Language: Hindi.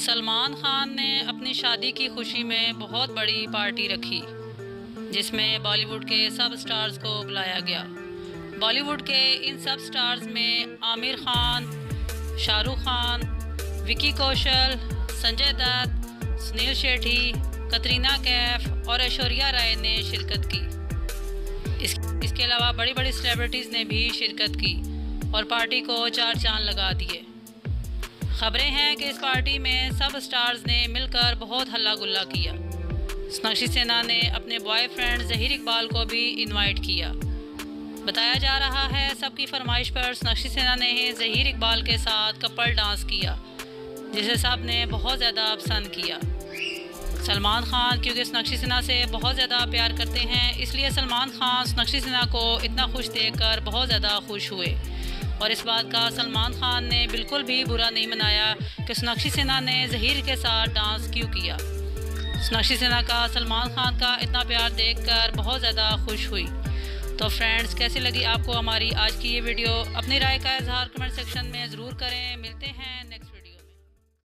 सलमान खान ने अपनी शादी की खुशी में बहुत बड़ी पार्टी रखी जिसमें बॉलीवुड के सब स्टार्स को बुलाया गया। बॉलीवुड के इन सब स्टार्स में आमिर खान, शाहरुख खान, विकी कौशल, संजय दत्त, सुनील शेट्टी, कटरीना कैफ और ऐश्वर्या राय ने शिरकत की। इसके अलावा बड़ी बड़ी सेलिब्रिटीज़ ने भी शिरकत की और पार्टी को चार चांद लगा दिए। खबरें हैं कि इस पार्टी में सब स्टार्स ने मिलकर बहुत हल्ला गुल्ला किया। सोनाक्षी सिन्हा ने अपने बॉयफ्रेंड ज़हीर इकबाल को भी इनवाइट किया। बताया जा रहा है सबकी फरमाइश पर सोनाक्षी सिन्हा ने ज़हीर इकबाल के साथ कपल डांस किया जिसे सब ने बहुत ज़्यादा पसंद किया। सलमान खान क्योंकि सोनाक्षी सिन्हा से बहुत ज़्यादा प्यार करते हैं, इसलिए सलमान खान सोनाक्षी सिन्हा को इतना खुश देखकर बहुत ज़्यादा खुश हुए और इस बात का सलमान खान ने बिल्कुल भी बुरा नहीं मनाया कि सोनाक्षी सिन्हा ने ज़हीर के साथ डांस क्यों किया। सोनाक्षी सिन्हा का सलमान खान का इतना प्यार देखकर बहुत ज़्यादा खुश हुई। तो फ्रेंड्स, कैसी लगी आपको हमारी आज की ये वीडियो? अपनी राय का इजहार कमेंट सेक्शन में ज़रूर करें। मिलते हैं नेक्स्ट